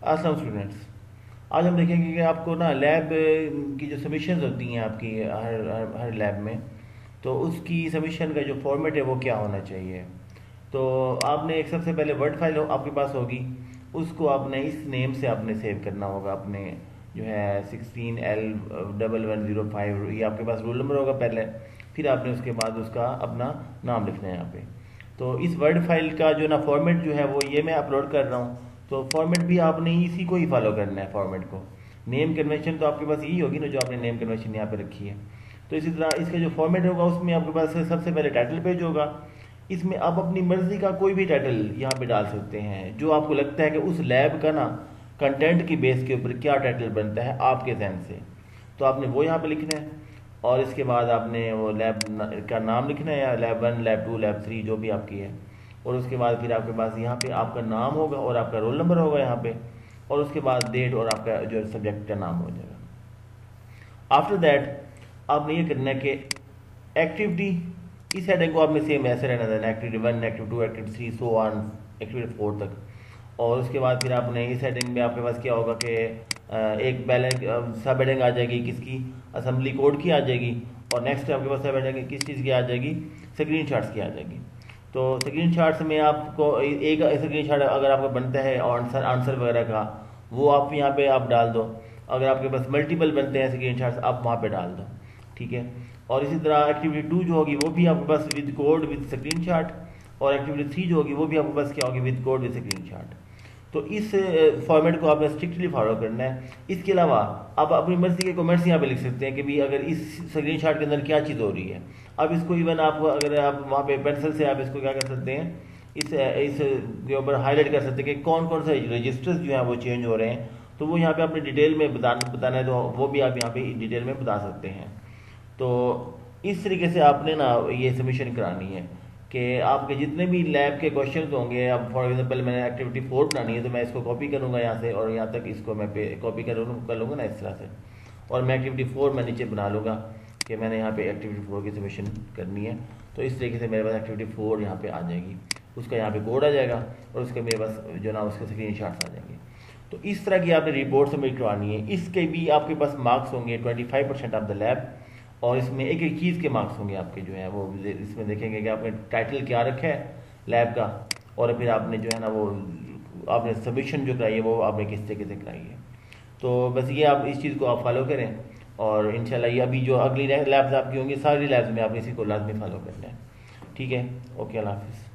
अस्सलाम स्टूडेंट्स, आज हम देखेंगे कि आपको ना लैब की जो सबमिशंस होती हैं आपकी हर लैब में, तो उसकी सबमिशन का जो फॉर्मेट है वो क्या होना चाहिए। तो आपने एक सबसे पहले वर्ड फाइल आपके पास होगी, उसको आपने इस नेम से आपने सेव करना होगा। अपने जो है 16L1105, ये आपके पास रोल नंबर होगा पहले, फिर आपने उसके बाद उसका अपना नाम लिखना है यहाँ पे। तो इस वर्ड फाइल का जो ना फॉर्मेट जो है वो ये मैं अपलोड कर रहा हूँ, तो फॉर्मेट भी आपने इसी को ही फॉलो करना है। फॉर्मेट को नेम कन्वेंशन तो आपके पास यही होगी ना, जो आपने नेम कन्वेंशन यहाँ पे रखी है। तो इसी तरह इसका जो फॉर्मेट होगा उसमें आपके पास सबसे पहले टाइटल पेज होगा। इसमें आप अपनी मर्जी का कोई भी टाइटल यहाँ पे डाल सकते हैं, जो आपको लगता है कि उस लैब का ना कंटेंट की बेस के ऊपर क्या टाइटल बनता है आपके जहन से, तो आपने वो यहाँ पे लिखना है। और इसके बाद आपने वो लैब का नाम लिखना है, या लैब 1, लैब 2, लैब 3 जो भी आपकी है। और उसके बाद फिर आपके पास यहाँ पे आपका नाम होगा और आपका रोल नंबर होगा यहाँ पे, और उसके बाद डेट और आपका जो सब्जेक्ट का नाम हो जाएगा। आफ्टर दैट आपने ये करना है कि एक्टिविटी, इस हेडिंग को आपने सेम ऐसे रहना देना, activity 1, activity 2, activity 3, so on activity 4 तक। और उसके बाद फिर आपने इस हेडिंग में आपके पास क्या होगा कि एक बैलेंस सब हेडिंग आ जाएगी किसकी, असेंबली कोड की आ जाएगी। और नेक्स्ट आपके पास सब हेडिंग किस चीज़ की आ जाएगी, स्क्रीन शॉट्स की आ जाएगी। तो स्क्रीन शॉट्स में आपको एक स्क्रीन शॉट अगर आपका बनता है आंसर वगैरह का, वो आप यहाँ पे आप डाल दो। अगर आपके पास मल्टीपल बनते हैं स्क्रीन शॉट्स, आप वहाँ पे डाल दो, ठीक है। और इसी तरह एक्टिविटी 2 जो होगी वो भी आपके पास with code with screenshot, और एक्टिविटी 3 जो होगी वो भी आपके पास क्या होगी, with code with screenshot. तो इस फॉर्मेट को आपने स्ट्रिक्टली फॉलो करना है। इसके अलावा आप अपनी मर्जी के कमेंट्स यहाँ पे लिख सकते हैं कि भी अगर इस स्क्रीन शॉट के अंदर क्या चीज़ हो रही है। अब इसको इवन आप अगर आप वहाँ पे पेंसिल से आप इसको क्या कर सकते हैं, इस के ऊपर हाईलाइट कर सकते हैं कि कौन कौन से रजिस्टर्स जो हैं वो चेंज हो रहे हैं। तो वो यहाँ पे अपने डिटेल में बताना है, तो वो भी आप यहाँ पे डिटेल में बता सकते हैं। तो इस तरीके से आपने ना ये सबमिशन करानी है कि आपके जितने भी लैब के क्वेश्चन होंगे। अब फॉर एग्जांपल मैंने एक्टिविटी 4 बनानी है, तो मैं इसको कॉपी करूँगा यहाँ से, और यहाँ तक इसको मैं कॉपी कर लूँगा ना इस तरह से। और मैं एक्टिविटी 4 मैं नीचे बना लूँगा कि मैंने यहाँ पे एक्टिविटी 4 की सबमिशन करनी है। तो इस तरीके से मेरे पास एक्टिविटी 4 यहाँ पे आ जाएगी, उसका यहाँ पे कोड आ जाएगा, और उसके मेरे पास जो ना उसके स्क्रीन शॉट्स आ जाएंगे। तो इस तरह की आपने रिपोर्ट सबमिट करवानी है। इसके भी आपके पास मार्क्स होंगे 25% ऑफ द लैब, और इसमें एक एक चीज़ के मार्क्स होंगे आपके जो है वो इसमें देखेंगे कि आपने टाइटल क्या रखा है लैब का, और फिर आपने जो है ना वो आपने सबमिशन जो कराई है वो आपने किस तरीके से कराई है। तो बस ये आप इस चीज़ को आप फॉलो करें, और इंशाल्लाह ये अभी जो अगली लैब्स आपकी होंगी सारी लैब्स में आप इसी को लाजमी फॉलो करना है। ठीक है, ओके, अल्लाह हाफिज़।